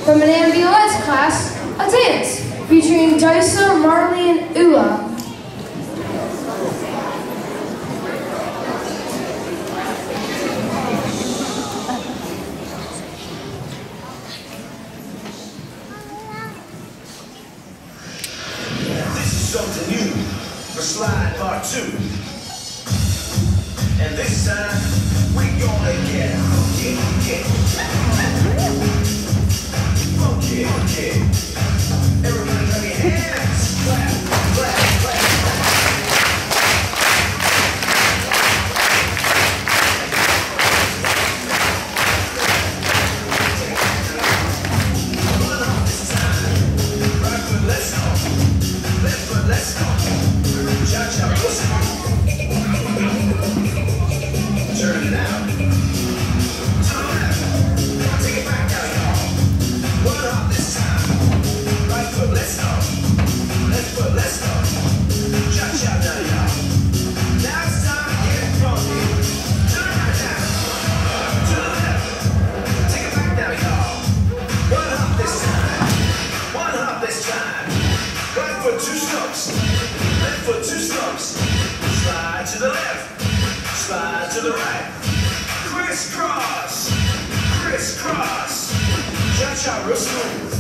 from an Elmdale class, a dance featuring Disa, Marley, and Ula. This is something new for slide part 2. And this time, we gonna get funky. Everybody clap your hands. Clap, clap, clap. One off this time. Right foot, let's go. Left foot, let's go. Cha-cha, listen. Turn it out. To the left. Take it back now, y'all. One off this time. Right foot, let's go. Left foot, let's go. Cha-cha now, y'all. Now it's time to get funky. To the right now. To the left. Take it back now, y'all. One hop this time. One hop this time. Right foot, 2 stumps. Left foot, 2 stumps. Slide to the left. Slide to the right. Crisscross. Crisscross. Cha-cha real smooth.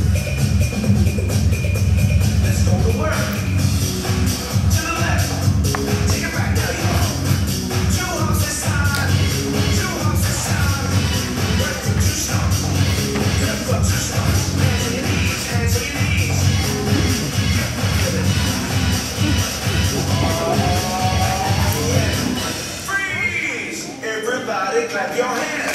Let's go to work. To the left. Take it back now, y'all. 2 hops this time. 2 hops this time. Right foot, 2 stumps. Left foot, 2 stumps. Hands on your knees. Hands on your knees. Freeze! Everybody clap your hands.